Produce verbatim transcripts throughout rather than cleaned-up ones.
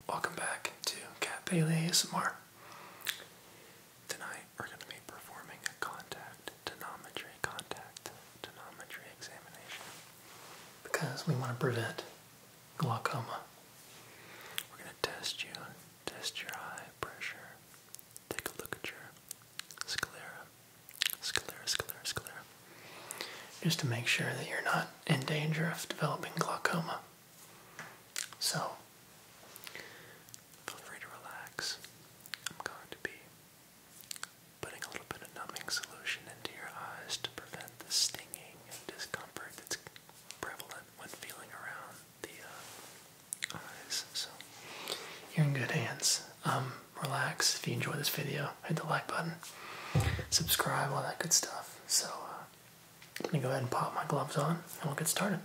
welcome back to Cat Bailey A S M R. Tonight we're going to be performing a contact tonometry, contact tonometry examination because we want to prevent glaucoma. We're going to test you, test your eye pressure, take a look at your sclera, sclera, sclera, sclera, just to make sure that you're not in danger of developing glaucoma. So, feel free to relax. I'm going to be putting a little bit of numbing solution into your eyes to prevent the stinging and discomfort that's prevalent when feeling around the uh, eyes. So, you're in good hands. Um, relax. If you enjoy this video, hit the like button, subscribe, all that good stuff. So, uh, let me go ahead and pop my gloves on and we'll get started.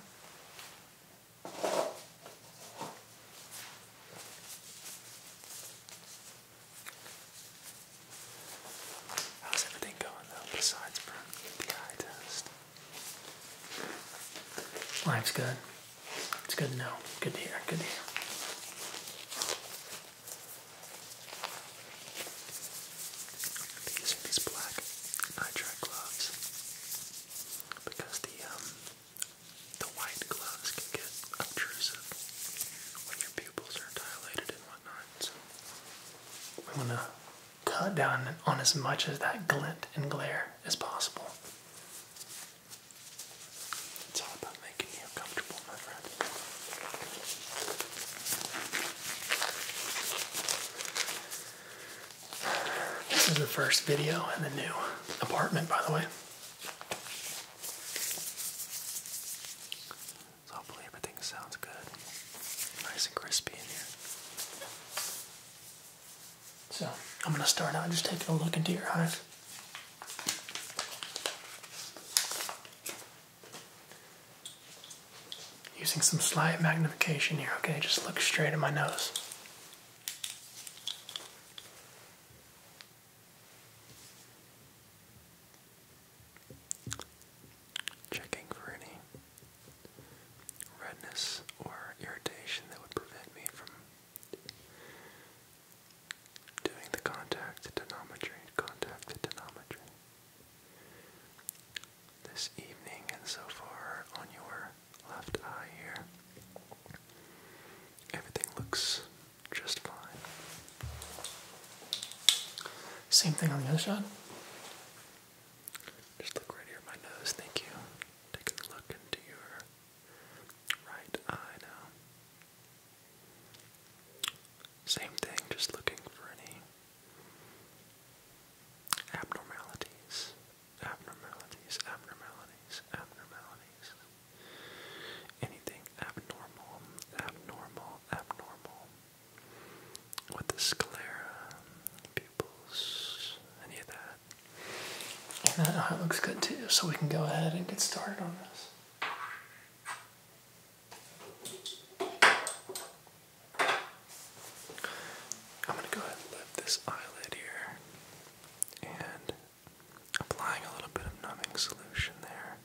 How's everything going though, besides for the eye test? Life's good. It's good to know. Good to hear. Good to hear. These are these black nitride gloves because the um the white gloves can get obtrusive when your pupils are dilated and whatnot. So we want to cut down on as much of that glint and glare as possible. It's all about making you comfortable, my friend. This is the first video in the new apartment, by the way. So hopefully everything sounds good. Nice and crispy in here. So, I'm going to start out just taking a look into your eyes. Using some slight magnification here, okay? Just look straight at my nose. Checking for any redness or irritation that would prevent me from doing the contact tonometry, contact tonometry. This evening and so far on your left eye here, everything looks just fine. Same thing on the other side. Just look right here at my nose, thank you. Taking a look into your right eye now. Same thing, just looking for any abnormalities, abnormalities, abnormalities, abnormalities. Anything abnormal, abnormal, abnormal with the sclera, pupils, any of that. And that eye looks good too, so we can go ahead and get started on this. I'm going to go ahead and lift this eyelid here and applying a little bit of numbing solution there.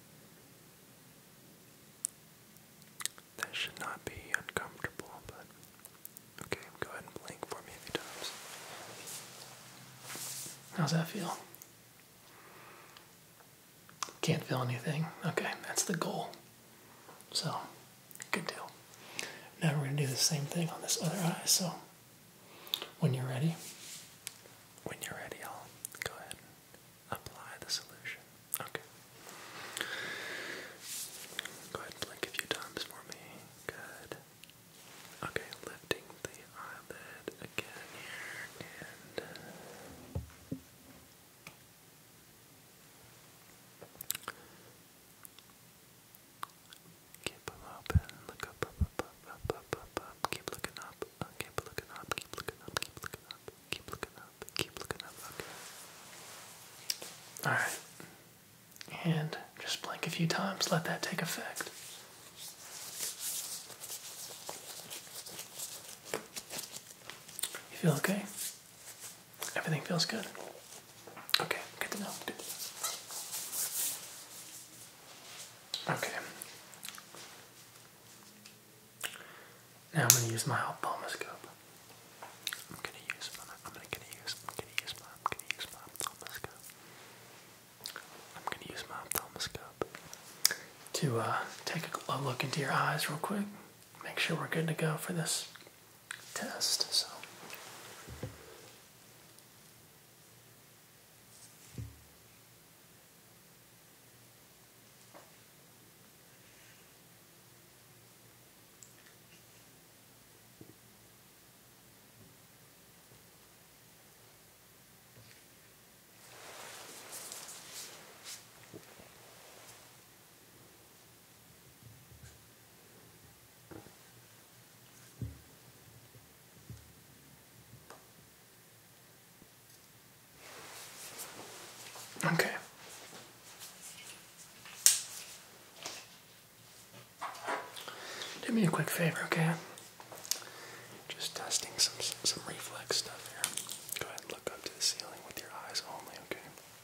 That should not be uncomfortable, but okay, go ahead and blink for me a few times. How's that feel? Can't feel anything? Okay, that's the goal. So, good deal. Now we're going to do the same thing on this other eye, so when you're ready, when you're ready, I'll go ahead and apply the solution. Okay. Go ahead and blink a few times for me. Good. Okay, lifting the eyelid again here, and keep them open. Look up, up, up, up, up, up, up, up. Keep looking up. Keep looking up. Keep looking up. Keep looking up. Keep looking up. Keep looking up. Okay. All right. And just blink a few times. Let that take effect. You feel okay? Everything feels good? Okay, good to know. Good to know. Okay. Now I'm going to use my ophthalmoscope. to uh, take a look into your eyes real quick. Make sure we're good to go for this test. So. Okay. Do me a quick favor, okay? Just testing some some reflex stuff here. Go ahead and look up to the ceiling with your eyes only, okay?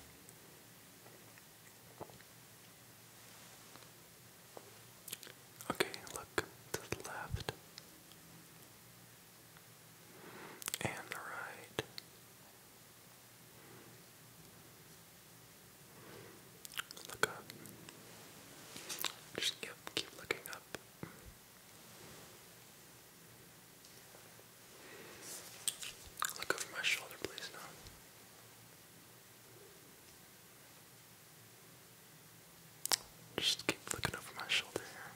Okay, look to the left and the right. Look up. Just keep, keep looking up. Look over my shoulder, please, now. Just keep looking over my shoulder here.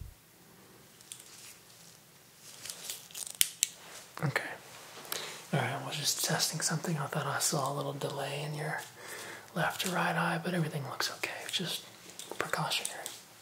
Good. Okay. Alright, I was just testing something. I thought I saw a little delay in your left or right eye, but everything looks okay. It's just precautionary.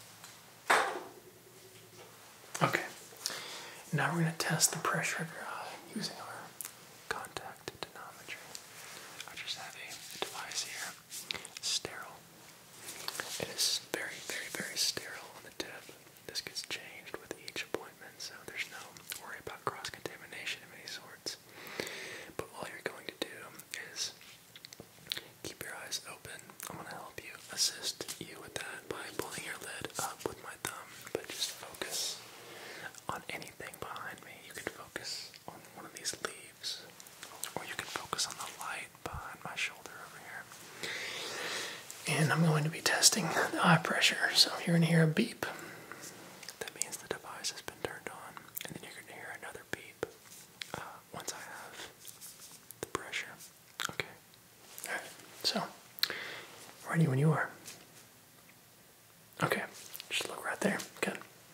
Okay. Now we're going to test the pressure of your eye using our contact tonometry. I just have a device here. Sterile. It is very, very, very sterile on the tip. This gets changed with each appointment, so there's no worry about cross-contamination of any sorts. But all you're going to do is keep your eyes open. I'm going to help you, assist you with that by pulling your lid up with my thumb, but just focus on anything behind me. You can focus on one of these leaves, or you can focus on the light behind my shoulder over here. And I'm going to be testing the eye pressure, so you're going to hear a beep. That means the device has been turned on, and then you're going to hear another beep uh, once I have the pressure. Okay. Alright, so, ready when you are. Okay, just look right there. Good.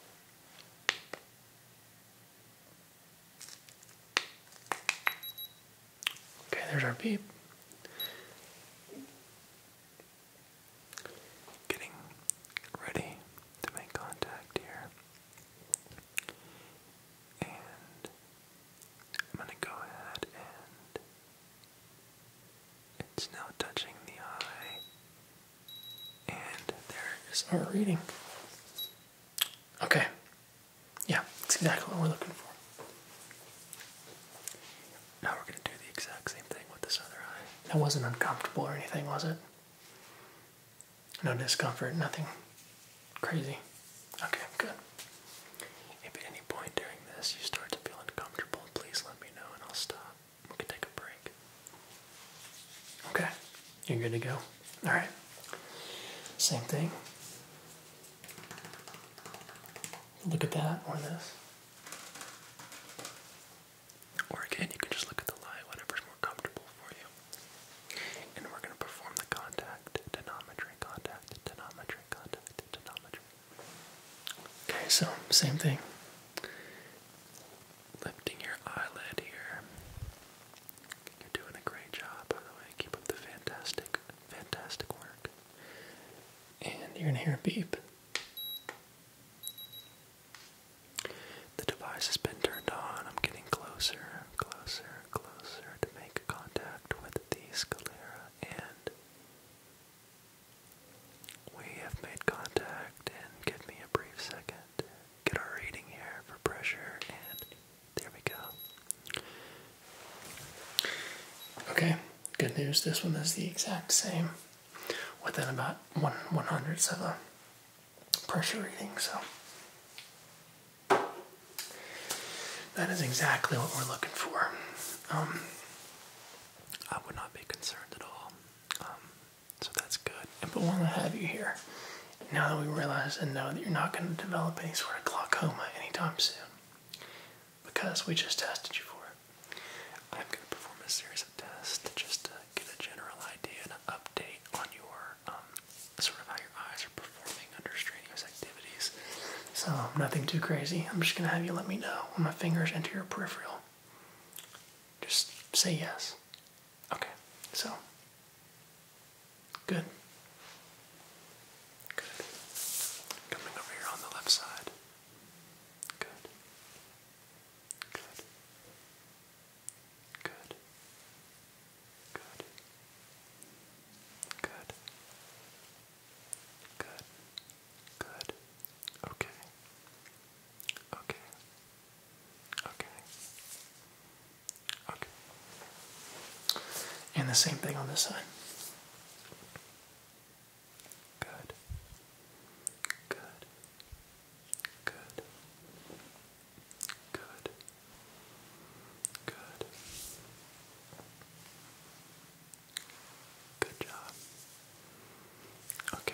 Okay, there's our beep. Getting ready to make contact here. And I'm going to go ahead and it's now touching the eye. And there is our reading. Okay. Yeah, that's exactly what we're looking for. Now we're going to do the exact same thing with this other eye. That wasn't uncomfortable or anything, was it? No discomfort, nothing crazy. Okay, good. If at any point during this you start to feel uncomfortable, please let me know and I'll stop. We can take a break. Okay, you're good to go. Alright. Same thing. Look at that or this. Or again, you can just look at the light, whatever's more comfortable for you. And we're going to perform the contact tonometry, contact tonometry, contact tonometry. Okay, so same thing. Lifting your eyelid here. You're doing a great job, by the way. Keep up the fantastic, fantastic work. And you're going to hear a beep. The device has been turned on. I'm getting closer, closer, closer to make contact with the sclera, and we have made contact. And give me a brief second to get our reading here for pressure, and there we go. Okay, good news. This one is the exact same, within about one one hundredths of a pressure reading. So. That is exactly what we're looking for. Um, I would not be concerned at all. Um, so that's good. But while I have you here, now that we realize and know that you're not going to develop any sort of glaucoma anytime soon, because we just tested you for it, I'm going to perform a series of tests just to get a general idea and an update on your, um, sort of how your eyes are performing under strenuous activities. So nothing too crazy. I'm just going to have you let me know when my fingers enter your peripheral. Just say yes. Okay. So, good. Good. Coming over here on the left side. Good. Good. Good. Good. Good. Good. Good. Okay. Okay. Okay. Okay. And the same thing on this side. Good. Good. Good. Good. Good. Good job. Okay.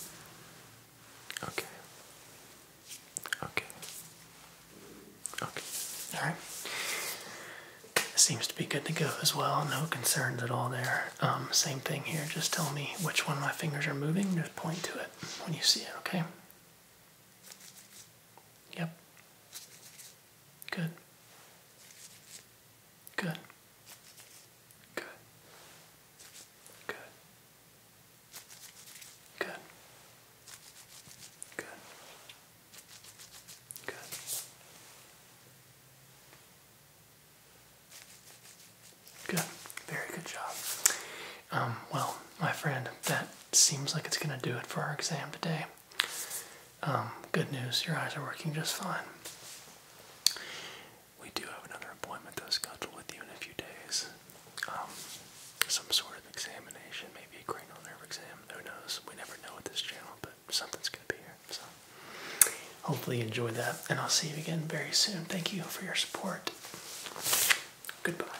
Okay. Okay. Okay. All right. Seems to be good to go as well. No concerns at all there. Um, same thing here. Just tell me which one of my fingers are moving. Just point to it when you see it, okay? Yep. Good. Good. Good. Good. Good. Good. Good. Good. Very good job. Um, well, my friend, that seems like it's going to do it for our exam today. Um, good news, your eyes are working just fine. We do have another appointment though scheduled with you in a few days. Um, some sort of examination, maybe a cranial nerve exam. Who knows? We never know with this channel, but something's going to be here. So, Hopefully you enjoyed that, and I'll see you again very soon. Thank you for your support. Goodbye.